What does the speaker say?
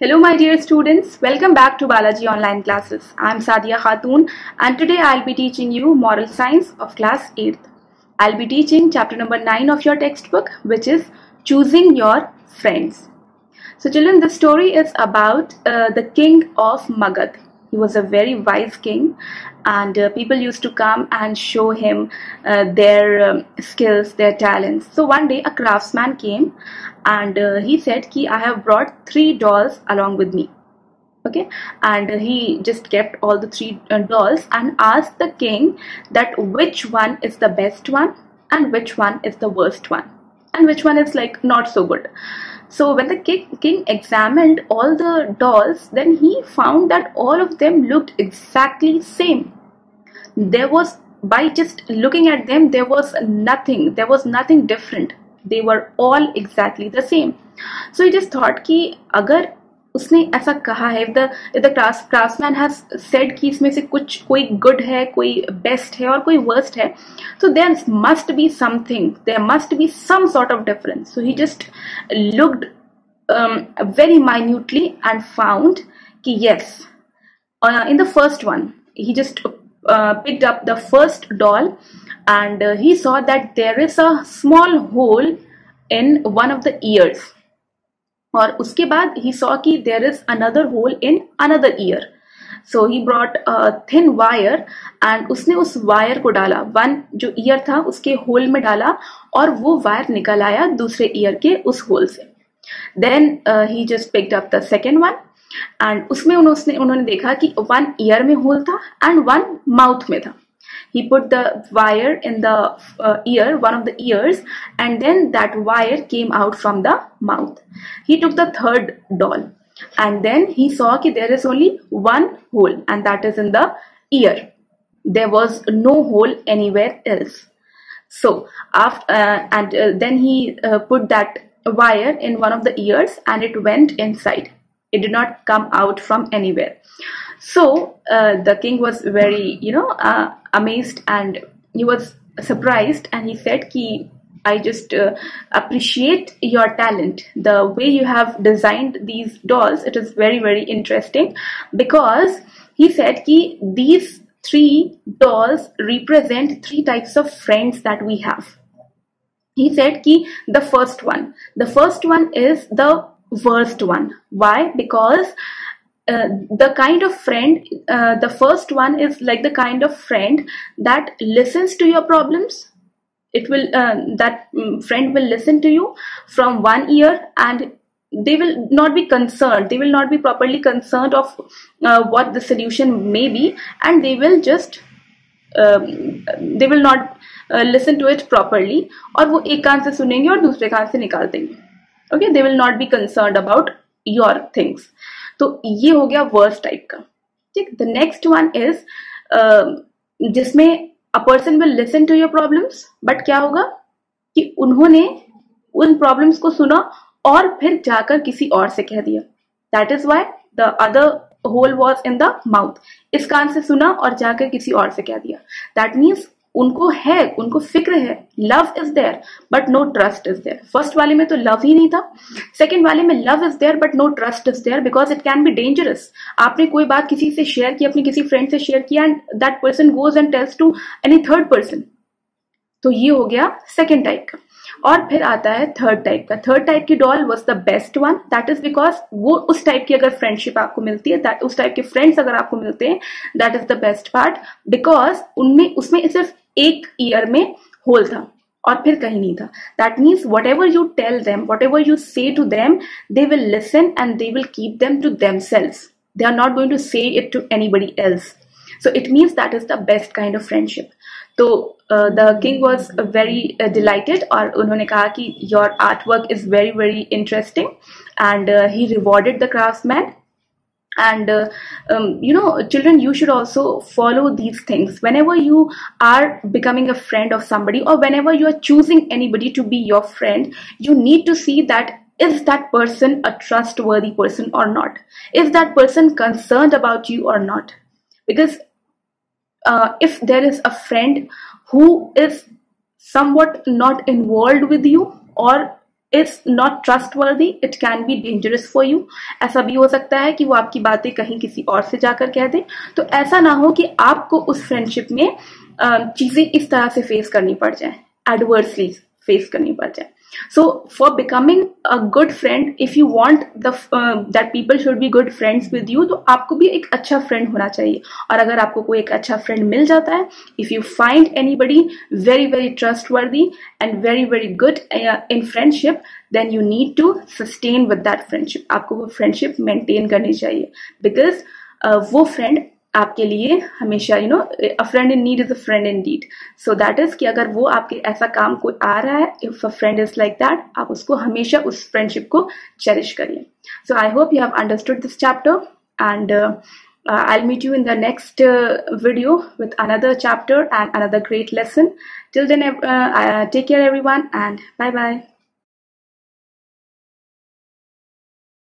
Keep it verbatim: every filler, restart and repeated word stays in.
Hello my dear students, welcome back to Balaji Online Classes. I am Sadia Khatun and today I will be teaching you Moral Science of class eighth. I will be teaching chapter number nine of your textbook, which is Choosing Your Friends. So children, the story is about uh, the king of Magad. He was a very wise king and uh, people used to come and show him uh, their um, skills, their talents. So one day a craftsman came and uh, he said ki I have brought three dolls along with me. Okay, and uh, he just kept all the three uh, dolls and asked the king that which one is the best one and which one is the worst one and which one is like not so good. So when the king, king examined all the dolls, then he found that all of them looked exactly same. There was, by just looking at them, there was nothing, there was nothing different. They were all exactly the same. So he just thought कि अगर उसने ऐसा कहा है, if the if the class craftsman has said कि इसमें से कुछ कोई good है, कोई best है और कोई worst है, so there must be something, there must be some sort of difference. So he just looked um, very minutely and found कि yes, uh, in the first one he just uh, picked up the first doll and uh, he saw that there is a small hole in one of the ears. और उसके बाद he saw कि there is another hole in another ear. So he brought a thin wire and उसने उस wire को डाला, one जो ear था उसके hole में डाला और वो wire निकल आया दूसरे ear के उस hole से. Then uh, he just picked up the second one and उसमें उन्होंने उन्होंने देखा कि one ear में hole था and one mouth में था. He put the wire in the uh, ear, one of the ears, and then that wire came out from the mouth. He took the third doll, and then he saw that there is only one hole, and that is in the ear. There was no hole anywhere else. So, after uh, and uh, then he uh, put that wire in one of the ears, and it went inside. It did not come out from anywhere. So uh, the king was very, you know, uh, amazed and he was surprised and he said ki I just uh, appreciate your talent. The way you have designed these dolls, it is very, very interesting because he said ki these three dolls represent three types of friends that we have. He said ki the first one, the first one is the worst one. Why? Because Uh, the kind of friend, uh, the first one is like the kind of friend that listens to your problems. It will, uh, that um, friend will listen to you from one ear and they will not be concerned. They will not be properly concerned of uh, what the solution may be and they will just, um, they will not uh, listen to it properly और वो एक कान से सुनेंगे और दूसरे कान से निकाल देंगे. Okay, they will not be concerned about your things. तो ये हो गया वर्स्ट टाइप का. ठीक. द नेक्स्ट वन इज जिसमें a person will listen to your problems but क्या होगा कि उन्होंने उन प्रॉब्लम्स को सुना और फिर जाकर किसी और से कह दिया. That is why the other hole was in the mouth. इस कान से सुना और जाकर किसी और से कह दिया. दैट मीन्स उनको है, उनको फिक्र है, love is there but no trust is there. First वाले में तो लव ही नहीं था. सेकंड वाले में love is there but no trust is there because it can be dangerous. आपने कोई बात किसी से शेयर की, अपने किसी फ्रेंड से शेयर किया and that person goes and tells to any third person. तो ये हो गया सेकेंड टाइप का. और फिर आता है थर्ड टाइप का. थर्ड टाइप की doll was the best one. That is because वो उस टाइप की अगर फ्रेंडशिप आपको मिलती है, दैट उस टाइप के फ्रेंड्स अगर आपको मिलते हैं, that is the best part because उनमें उसमें सिर्फ एक ईयर में होल था और फिर कहीं नहीं था. That means what you tell them, what you say to them, they will listen and they will keep them to themselves. They are not going to say it to anybody else. So it means that is the best kind of friendship. तो the king was very delighted और उन्होंने कहा कि your art work is very very interesting and he rewarded the craftsman. And uh, um, you know, children, you should also follow these things whenever you are becoming a friend of somebody or whenever you are choosing anybody to be your friend. You need to see that is that person a trustworthy person or not? Is that person concerned about you or not? Because uh, if there is a friend who is somewhat not involved with you or is not trustworthy, it can be dangerous for you. ऐसा भी हो सकता है कि वो आपकी बातें कहीं किसी और से जाकर कह दे। तो ऐसा ना हो कि आपको उस फ्रेंडशिप में चीजें इस तरह से फेस करनी पड़ जाए, एडवर्सली फेस करनी पड़ जाए। So for becoming a good friend, if you want the uh, that people should be good friends with you, तो आपको भी एक अच्छा फ्रेंड होना चाहिए। और अगर आपको कोई एक अच्छा फ्रेंड मिल जाता है, if you find anybody very very trustworthy and very very good uh, in friendship, then you need to sustain with that friendship. आपको वो फ्रेंडशिप मेंटेन करनी चाहिए, because uh, वो फ्रेंड आपके लिए हमेशा, you know, a friend in need is a friend indeed. So that is कि अगर वो आपके ऐसा काम कोई आ रहा है, if a friend is like that, आप उसको हमेशा उस फ्रेंडशिप को चेरिश करिए। So I hope you have understood this chapter, and I'll meet you in the next uh, video with another chapter and another great lesson. Till then, uh, uh, take care everyone, and bye bye.